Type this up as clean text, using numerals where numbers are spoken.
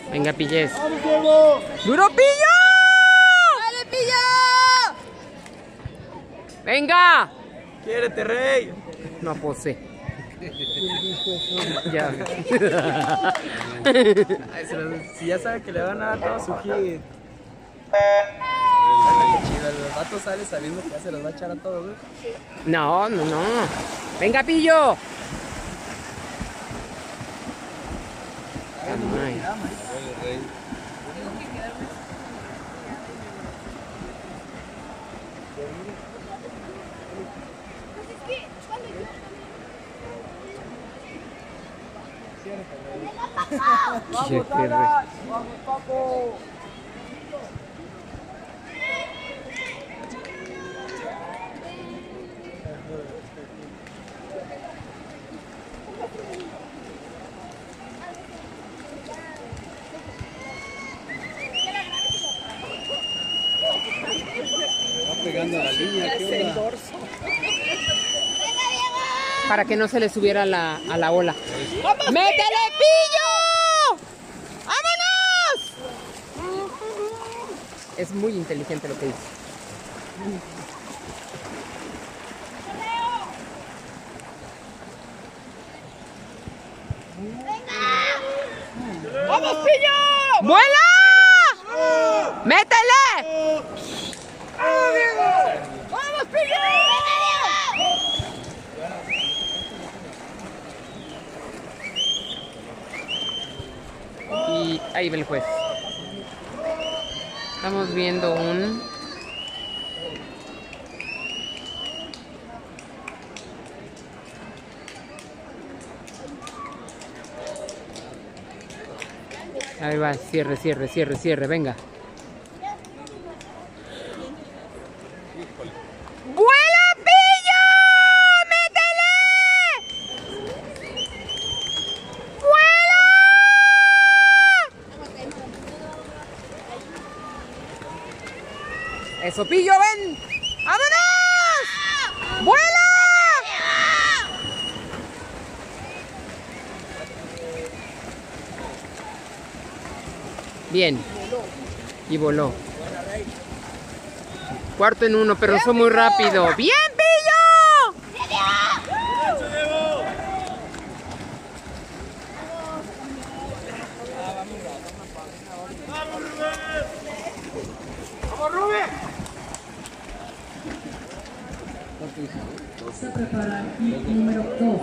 Venga, Pilles. ¡Vamos, Diego! ¡Duro, Pillo! ¡Dale, Pillo! ¡Venga! ¡Quiérete, rey! No posee. Ya. Ay, si ya sabe que le van a dar todo su hit. El vato sale sabiendo que ya se los va a echar a todos, güey. No, no, no. Venga, Pillo. Ay. ¡Vamos, Alas! ¡Vamos, Paco! Va pegando a la línea, ¿qué onda? Para que no se le subiera a la ola. ¡Métele, Pillo! ¡Vámonos! Es muy inteligente lo que dice. ¡Vamos, Pillo! ¡Vuela! ¡Métele! ¡Vamos, Pillo! Y ahí va el juez. Estamos viendo un... Ahí va, cierre, cierre, cierre, cierre, venga. ¡Vuela, Pillo! ¡Métele! ¡Vuela! ¡Eso, Pillo, ven! ¡Vámonos! ¡Vuela! Bien. Y voló. 4-1, pero fue muy rápido. ¡Bien, Pillo! ¡Vamos, Rubén! Se prepara el número 2.